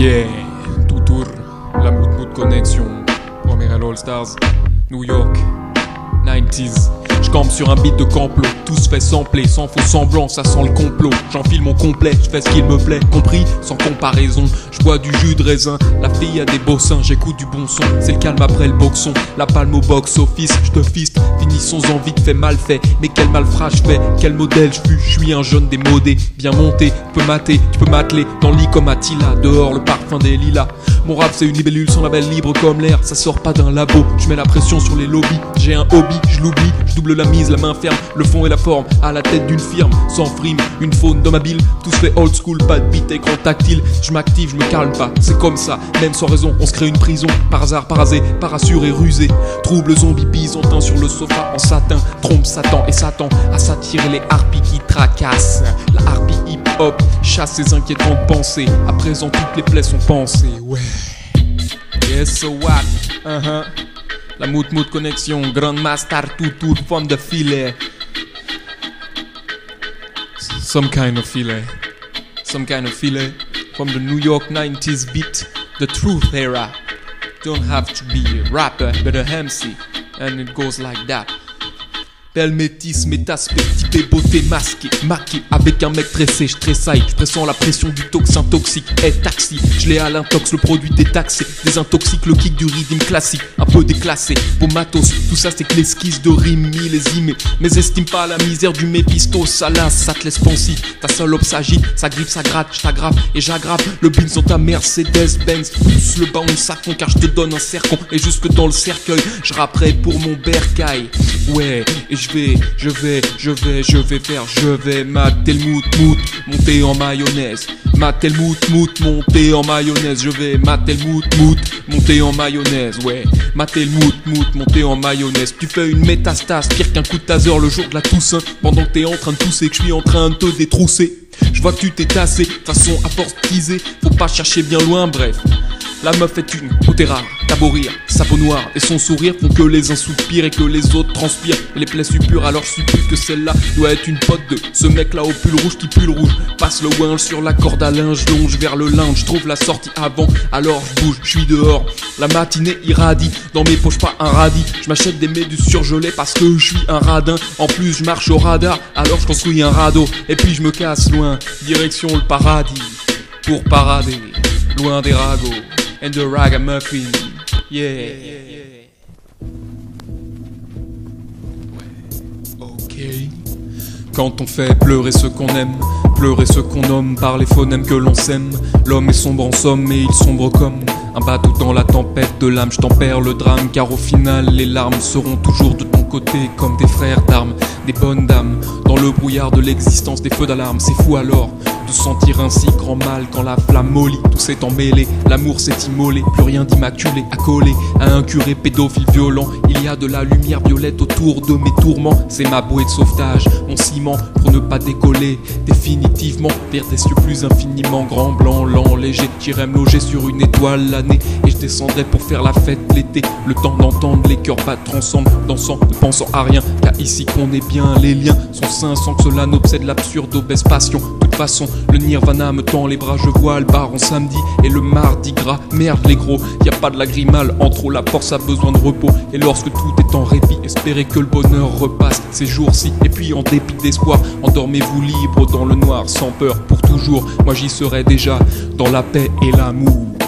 Yeah, tout tour, la Mood Connexion, Premier All Stars, New York, 90s. J'campe sur un beat de complot, tout se fait sampler, sans faux semblant, ça sent le complot. J'enfile mon complet, j'fais ce qu'il me plaît, compris, sans comparaison. J'bois du jus de raisin, la fille a des beaux seins, j'écoute du bon son. C'est le calme après le boxon, la palme au box office, j'te fiste, finissons en vite fait mal fait. Mais quel malfrat j'fais, quel modèle j'fus, j'suis un jeune démodé, bien monté, tu peux mater, tu peux m'atteler, dans le lit comme Attila, dehors le parfum des lilas. Mon rap c'est une libellule sans label libre comme l'air, ça sort pas d'un labo, j'mets la pression sur les lobbies, j'ai un hobby, j'loublie, j'double la mise, la main ferme, le fond et la forme, à la tête d'une firme, sans frime, une faune d'homme habile, tout se fait old school, pas de beat, écran tactile, j'm'active, j'me calme pas, c'est comme ça, même sans raison, on se crée une prison, par hasard, par hasé, par assur et rusé, trouble zombie byzantin sur le sofa en satin, trompe Satan et Satan à s'attirer les harpies qui tracassent, la harpie hip-hop chasse ses inquiétantes pensées, à présent toutes les plaies sont pensées, ouais. Yes, so what? La Mood Connexion, Grandmaster Tutur from the filet. Some kind of filet from the New York 90s beat, the truth era. Don't have to be a rapper, but a MC, and it goes like that. Belle métisse, métaspect, typé beauté masquée, maquée, avec un mec tressé, j'tressaille, j'pressens la pression du toxin toxique, taxi, j'l'ai à l'intox, le produit détaxé, désintoxique le kick du rythme classique, un peu déclassé, beau matos, tout ça c'est que l'esquisse de rimes millésimées, mais estime pas la misère du mépisto, ça lasse, ça te laisse pensif, ta salope s'agite, ça grippe, ça gratte, j't'aggrave et j'aggrave, le beat sont ta Mercedes-Benz, pousse le bounce à fond car j'te donne un cercon, et jusque dans le cercueil, j'rapperai pour mon bercail, ouais, et je vais mater le mood, monter en mayonnaise. Mater le mood, monter en mayonnaise. Je vais mater le mood, monter en mayonnaise. Ouais, mater le mood, monter en mayonnaise. Tu fais une métastase, pire qu'un coup de taser le jour de la Toussaint. Pendant que t'es en train de tousser, que je suis en train de te détrousser. Je vois que tu t'es tassé, de toute façon à force de teaser, faut pas chercher bien loin, bref. La meuf est une beauté rare, t'as beau rire, sa peau noire et son sourire font que les uns soupirent et que les autres transpirent. Et les plaies suppurent, alors suppute que celle-là doit être une pote de ce mec-là au pull rouge qui pue le rouge. Passe le ouin sur la corde à linge, longe vers le linge, trouve la sortie avant, alors je bouge, je suis dehors. La matinée irradie, dans mes poches pas un radis. Je m'achète des méduses surgelées parce que je suis un radin. En plus je marche au radar, alors je construis un radeau. Et puis je me casse loin, direction le paradis, pour parader, loin des ragots. And the ragamuffin, yeah. Ok. Quand on fait pleurer ceux qu'on aime, pleurer ceux qu'on nomme par les phonèmes que l'on sème. L'homme est sombre en somme et il sombre comme un bateau dans la tempête de l'âme. Je tempère le drame car au final les larmes seront toujours de ton côté comme des frères d'armes, des bonnes dames. Dans le brouillard de l'existence des feux d'alarme, c'est fou alors de sentir ainsi grand mal quand la flamme mollit, tout s'est emmêlé, l'amour s'est immolé, plus rien d'immaculé, accolé à un curé pédophile violent. Il y a de la lumière violette autour de mes tourments, c'est ma bouée de sauvetage, mon ciment pour ne pas décoller définitivement vers des cieux plus infiniment grands, blancs, lents, légers. J'irais me loger sur une étoile l'année et je descendrais pour faire la fête l'été, le temps d'entendre les cœurs battre ensemble, dansant, ne pensant à rien qu'à ici qu'on est bien, les liens sont sains sans que cela n'obsède l'absurde obèse passion. De toute façon, le nirvana me tend les bras, je vois le bar en samedi et le mardi gras. Merde les gros, y a pas de lagrimal en trop, la force a besoin de repos. Et lorsque tout est en répit, espérez que le bonheur repasse ces jours-ci. Et puis en dépit d'espoir, endormez-vous libre dans le noir, sans peur pour toujours. Moi j'y serai déjà, dans la paix et l'amour.